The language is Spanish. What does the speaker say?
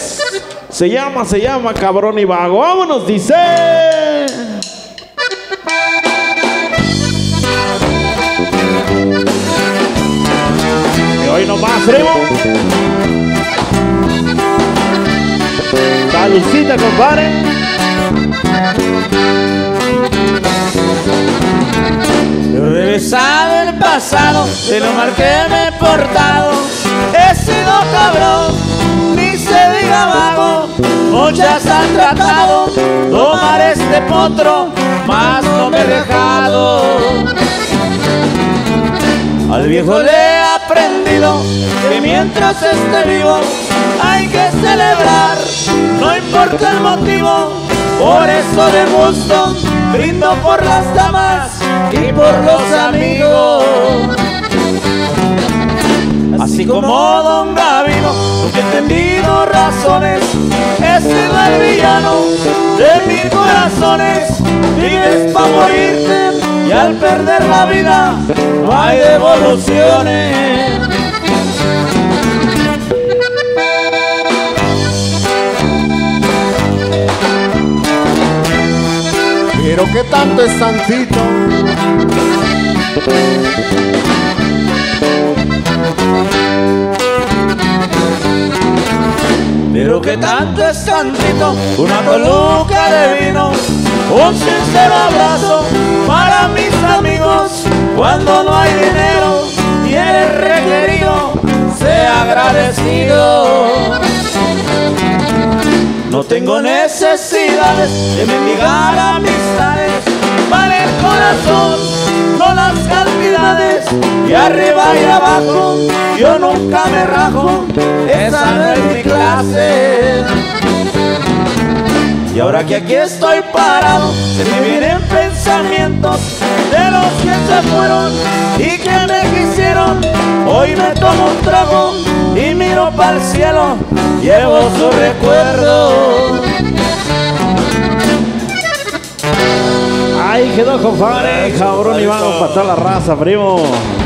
es. Se llama Cabrón y Vago. Vámonos, dice. Y hoy nomás, primo. Saludcita, compadre. Regresado el pasado, de lo mal que me he portado, he sido cabrón, ni se diga vago. Muchas han tratado tomar este potro, mas no me he dejado. Al viejo le he aprendido que mientras esté vivo hay que celebrar, no importa el motivo. Por eso de gusto brindo por las damas y por los amigos. Así como Don Gavino, porque he entendido razones, he sido el villano de mil corazones. Vives pa' morirte y al perder la vida no hay devoluciones. Pero qué tanto es tantito. Pero que tanto es tantito, una coluca de vino, un sincero abrazo para mis amigos. Cuando no hay dinero y eres requerido, sea agradecido. No tengo necesidades de mendigar amistades, vale el corazón, no las cantidades. Y arriba y abajo, yo nunca me rajo, esa no es mi clase. Y ahora que aquí estoy parado, se me vienen pensamientos de los que se fueron y que me quisieron. Hoy me tomo un trago y miro para el cielo, llevo su recuerdo. Ahí quedó, compadre. Cabrón y Vago para toda la raza, primo.